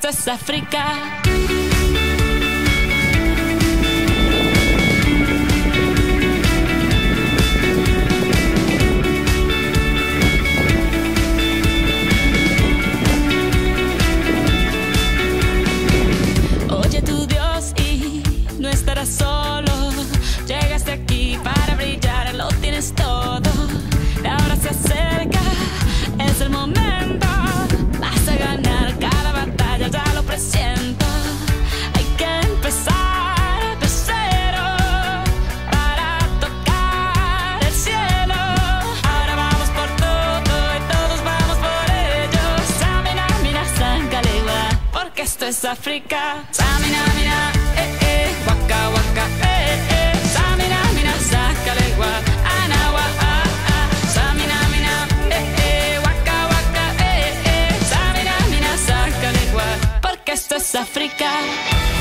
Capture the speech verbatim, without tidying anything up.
esto es África. Oye tu Dios y no estarás solo. Llegaste aquí para brillar, lo tienes todo. La hora se acerca, es el momento. Vas a ganar cada batalla, ya lo presiento. Hay que empezar de cero para tocar el cielo. Ahora vamos por todo y todos vamos por ello. Samina, mira, Sankalegua, porque esto es África. Samina, mira, eh, eh, waka, waka, eh, eh. Samina, mira, Sankalegua, anawa, ah, ah. Samina, mira, eh, eh, waka, waka, eh, eh. Samina, mira, Sankalegua, porque esto es África.